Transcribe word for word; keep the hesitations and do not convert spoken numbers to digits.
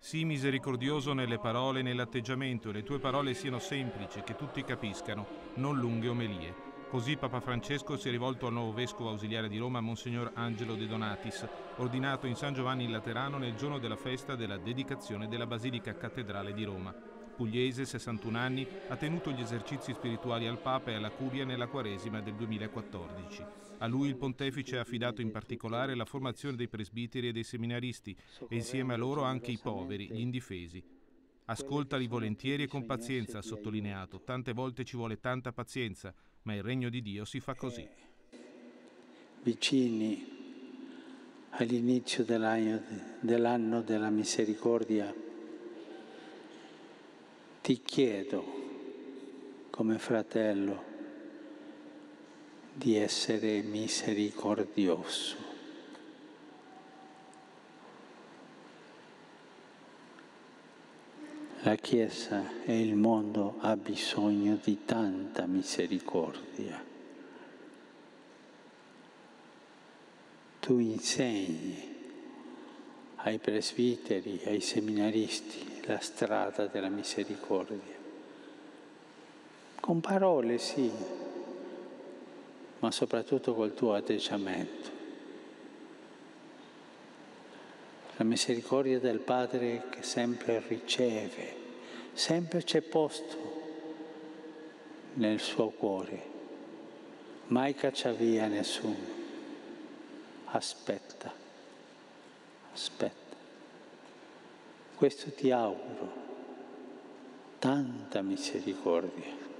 Sii misericordioso nelle parole e nell'atteggiamento, e le tue parole siano semplici, che tutti capiscano, non lunghe omelie. Così Papa Francesco si è rivolto al nuovo vescovo ausiliare di Roma, Monsignor Angelo De Donatis, ordinato in San Giovanni in Laterano nel giorno della festa della dedicazione della Basilica Cattedrale di Roma. Pugliese, sessantuno anni, ha tenuto gli esercizi spirituali al Papa e alla Curia nella Quaresima del duemilaquattordici. A lui il Pontefice ha affidato in particolare la formazione dei presbiteri e dei seminaristi e insieme a loro anche i poveri, gli indifesi. Ascoltali volentieri e con pazienza, ha sottolineato. Tante volte ci vuole tanta pazienza, ma il regno di Dio si fa così. Vicini all'inizio dell'anno, dell'anno della misericordia, ti chiedo, come fratello, di essere misericordioso. La Chiesa e il mondo ha bisogno di tanta misericordia. Tu insegni ai presbiteri, ai seminaristi, la strada della misericordia. Con parole sì, ma soprattutto col tuo atteggiamento. La misericordia del Padre che sempre riceve, sempre c'è posto nel suo cuore, mai caccia via nessuno. Aspetta, aspetta. Questo ti auguro, tanta misericordia.